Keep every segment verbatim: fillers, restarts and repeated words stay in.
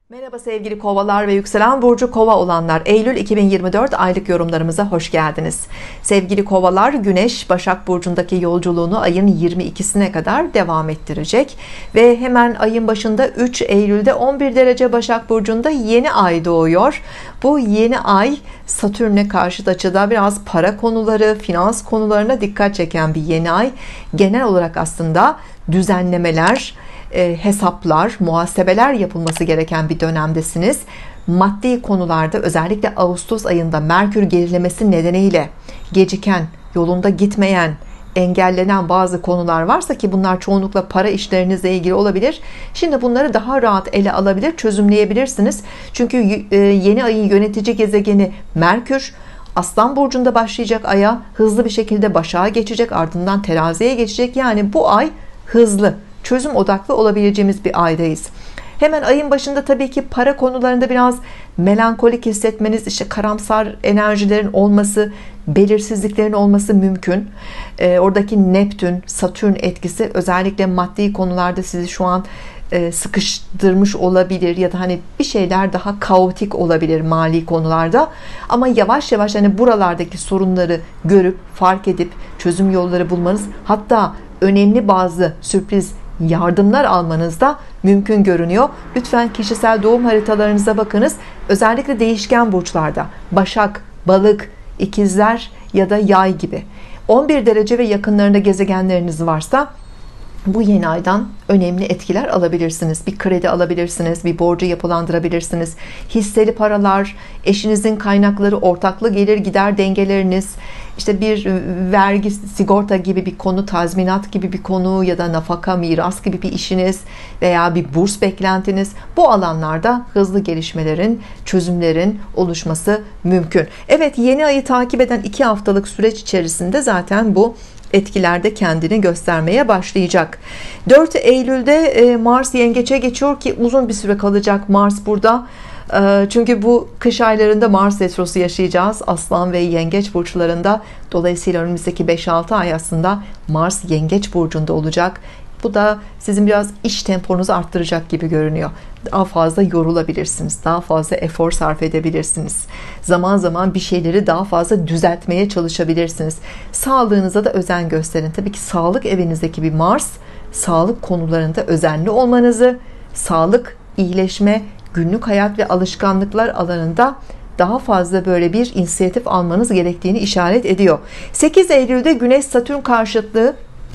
Merhaba sevgili kovalar ve yükselen burcu kova olanlar, Eylül iki bin yirmi dört aylık yorumlarımıza hoş geldiniz. Sevgili kovalar, Güneş Başak Burcu'ndaki yolculuğunu ayın yirmi ikisine kadar devam ettirecek ve hemen ayın başında üç Eylül'de on bir derece Başak Burcu'nda yeni ay doğuyor. Bu yeni ay Satürn'e karşıt açıda biraz para konuları, finans konularına dikkat çeken bir yeni ay. Genel olarak aslında düzenlemeler, hesaplar, muhasebeler yapılması gereken bir dönemdesiniz. Maddi konularda özellikle Ağustos ayında Merkür gerilemesi nedeniyle geciken, yolunda gitmeyen, engellenen bazı konular varsa ki bunlar çoğunlukla para işlerinizle ilgili olabilir. Şimdi bunları daha rahat ele alabilir, çözümleyebilirsiniz. Çünkü yeni ayın yönetici gezegeni Merkür Aslan Burcu'nda başlayacak aya hızlı bir şekilde Başak'a geçecek, ardından Terazi'ye geçecek. Yani bu ay hızlı, çözüm odaklı olabileceğimiz bir aydayız. Hemen ayın başında tabii ki para konularında biraz melankolik hissetmeniz, işte karamsar enerjilerin olması, belirsizliklerin olması mümkün. E, oradaki Neptün, Satürn etkisi özellikle maddi konularda sizi şu an e, sıkıştırmış olabilir ya da hani bir şeyler daha kaotik olabilir mali konularda. Ama yavaş yavaş hani buralardaki sorunları görüp, fark edip çözüm yolları bulmanız, hatta önemli bazı sürpriz yardımlar almanız da mümkün görünüyor. Lütfen kişisel doğum haritalarınıza bakınız. Özellikle değişken burçlarda Başak, Balık, İkizler ya da Yay gibi on bir derece ve yakınlarında gezegenleriniz varsa bu yeni aydan önemli etkiler alabilirsiniz. Bir kredi alabilirsiniz, bir borcu yapılandırabilirsiniz. Hisseli paralar, eşinizin kaynakları, ortaklı gelir gider dengeleriniz, işte bir vergi, sigorta gibi bir konu, tazminat gibi bir konu ya da nafaka, miras gibi bir işiniz veya bir burs beklentiniz, bu alanlarda hızlı gelişmelerin, çözümlerin oluşması mümkün. Evet, yeni ayı takip eden iki haftalık süreç içerisinde zaten bu etkilerde kendini göstermeye başlayacak. dört Eylül'de Mars Yengeç'e geçiyor ki uzun bir süre kalacak Mars burada. Çünkü bu kış aylarında Mars retrosu yaşayacağız Aslan ve Yengeç burçlarında. Dolayısıyla önümüzdeki beş altı ay aslında Mars Yengeç burcunda olacak. Bu da sizin biraz iş temponuzu arttıracak gibi görünüyor. Daha fazla yorulabilirsiniz. Daha fazla efor sarf edebilirsiniz. Zaman zaman bir şeyleri daha fazla düzeltmeye çalışabilirsiniz. Sağlığınıza da özen gösterin. Tabii ki sağlık evinizdeki bir Mars, sağlık konularında özenli olmanızı, sağlık, iyileşme, günlük hayat ve alışkanlıklar alanında daha fazla böyle bir inisiyatif almanız gerektiğini işaret ediyor. sekiz Eylül'de Güneş Satürn karşıtlığı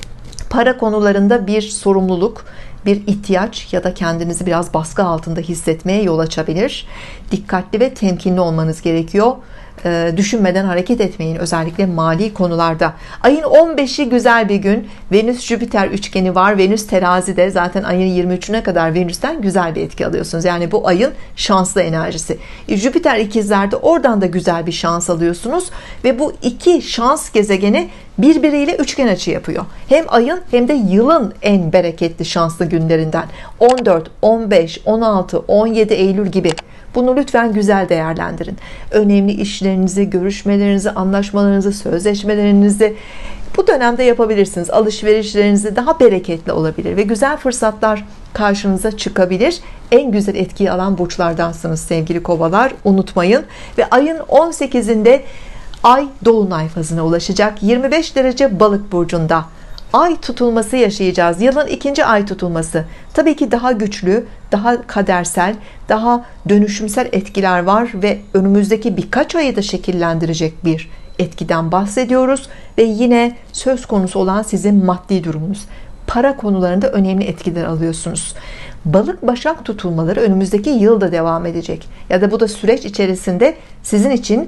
para konularında bir sorumluluk, bir ihtiyaç ya da kendinizi biraz baskı altında hissetmeye yol açabilir. Dikkatli ve temkinli olmanız gerekiyor. Ee, düşünmeden hareket etmeyin, özellikle mali konularda. Ayın on beşi güzel bir gün. Venüs Jüpiter üçgeni var. Venüs terazide, zaten ayın yirmi üçüne kadar Venüs'ten güzel bir etki alıyorsunuz. Yani bu ayın şanslı enerjisi. Jüpiter ikizlerde, oradan da güzel bir şans alıyorsunuz ve bu iki şans gezegeni birbiriyle üçgen açı yapıyor. Hem ayın hem de yılın en bereketli şanslı günlerinden. on dört, on beş, on altı, on yedi Eylül gibi. Bunu lütfen güzel değerlendirin. Önemli işlerinizi, görüşmelerinizi, anlaşmalarınızı, sözleşmelerinizi bu dönemde yapabilirsiniz. Alışverişlerinizi daha bereketli olabilir ve güzel fırsatlar karşınıza çıkabilir. En güzel etkiyi alan burçlardansınız sevgili kovalar. Unutmayın. Ve ayın on sekizinde Ay Dolunay fazına ulaşacak. yirmi beş derece Balık burcunda. Ay tutulması yaşayacağız. Yılın ikinci ay tutulması. Tabii ki daha güçlü, daha kadersel, daha dönüşümsel etkiler var ve önümüzdeki birkaç ayı da şekillendirecek bir etkiden bahsediyoruz. Ve yine söz konusu olan sizin maddi durumunuz. Para konularında önemli etkiler alıyorsunuz. Balık Başak tutulmaları önümüzdeki yılda devam edecek. Ya da bu da süreç içerisinde sizin için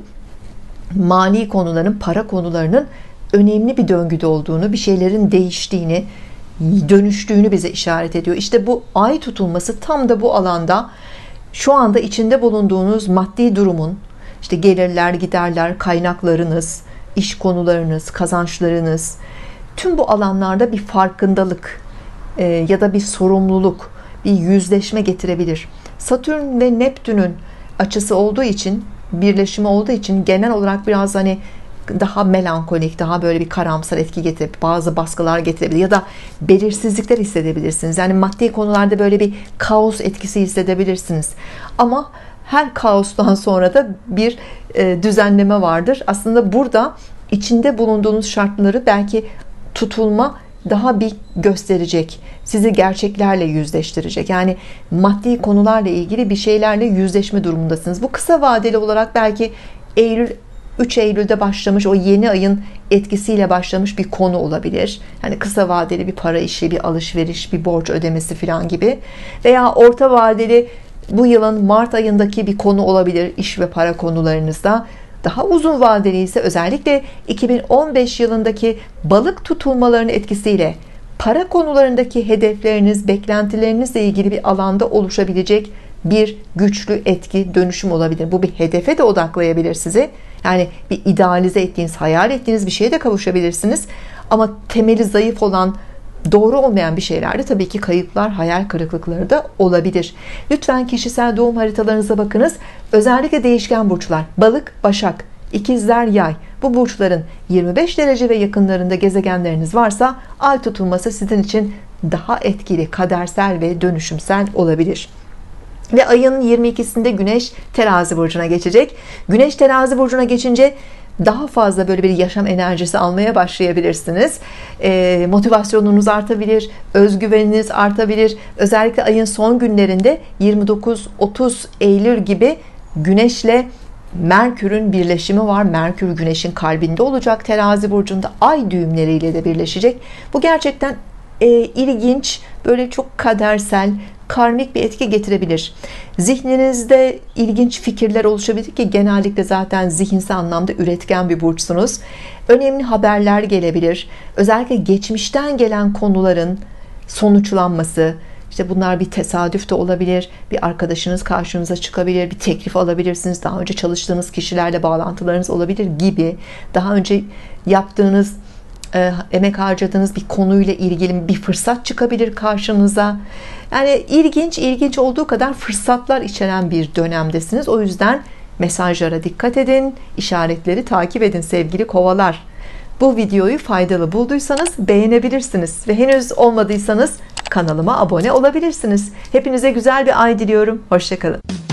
mali konuların, para konularının önemli bir döngüde olduğunu, bir şeylerin değiştiğini, dönüştüğünü bize işaret ediyor. İşte bu ay tutulması tam da bu alanda şu anda içinde bulunduğunuz maddi durumun, işte gelirler, giderler, kaynaklarınız, iş konularınız, kazançlarınız, tüm bu alanlarda bir farkındalık e, ya da bir sorumluluk, bir yüzleşme getirebilir. Satürn ve Neptün'ün açısı olduğu için, birleşimi olduğu için genel olarak biraz hani daha melankolik, daha böyle bir karamsar etki getirebilir, bazı baskılar getirebilir ya da belirsizlikler hissedebilirsiniz. Yani maddi konularda böyle bir kaos etkisi hissedebilirsiniz. Ama her kaostan sonra da bir e, düzenleme vardır. Aslında burada içinde bulunduğunuz şartları belki tutulma daha bir gösterecek, sizi gerçeklerle yüzleştirecek. Yani maddi konularla ilgili bir şeylerle yüzleşme durumundasınız. Bu kısa vadeli olarak belki Eylül, üç Eylül'de başlamış o yeni ayın etkisiyle başlamış bir konu olabilir. Yani kısa vadeli bir para işi, bir alışveriş, bir borç ödemesi falan gibi. Veya orta vadeli bu yılın Mart ayındaki bir konu olabilir iş ve para konularınızda. Daha uzun vadeli ise özellikle iki bin on beş yılındaki balık tutulmalarının etkisiyle para konularındaki hedefleriniz, beklentilerinizle ilgili bir alanda oluşabilecek bir güçlü etki, dönüşüm olabilir. Bu bir hedefe de odaklayabilir sizi. Yani bir idealize ettiğiniz, hayal ettiğiniz bir şeye de kavuşabilirsiniz. Ama temeli zayıf olan, doğru olmayan bir şeylerde tabii ki kayıplar, hayal kırıklıkları da olabilir. Lütfen kişisel doğum haritalarınıza bakınız. Özellikle değişken burçlar, balık, başak, ikizler, yay. Bu burçların yirmi beş derece ve yakınlarında gezegenleriniz varsa ay tutulması sizin için daha etkili, kadersel ve dönüşümsel olabilir. Ve ayın yirmi ikisinde Güneş Terazi burcuna geçecek. Güneş Terazi burcuna geçince daha fazla böyle bir yaşam enerjisi almaya başlayabilirsiniz. E, motivasyonunuz artabilir, özgüveniniz artabilir. Özellikle ayın son günlerinde yirmi dokuz otuz Eylül gibi Güneşle Merkür'ün birleşimi var. Merkür Güneş'in kalbinde olacak, Terazi burcunda ay düğümleriyle de birleşecek. Bu gerçekten e, ilginç, böyle çok kadersel, karmik bir etki getirebilir. Zihninizde ilginç fikirler oluşabilir ki genellikle zaten zihinsel anlamda üretken bir burçsunuz. Önemli haberler gelebilir. Özellikle geçmişten gelen konuların sonuçlanması, işte bunlar bir tesadüf de olabilir, bir arkadaşınız karşınıza çıkabilir, bir teklif alabilirsiniz, daha önce çalıştığınız kişilerle bağlantılarınız olabilir gibi, daha önce yaptığınız, emek harcadığınız bir konuyla ilgili bir fırsat çıkabilir karşınıza. Yani ilginç, ilginç olduğu kadar fırsatlar içeren bir dönemdesiniz. O yüzden mesajlara dikkat edin, işaretleri takip edin sevgili kovalar. Bu videoyu faydalı bulduysanız beğenebilirsiniz ve henüz olmadıysanız kanalıma abone olabilirsiniz. Hepinize güzel bir ay diliyorum. Hoşça kalın.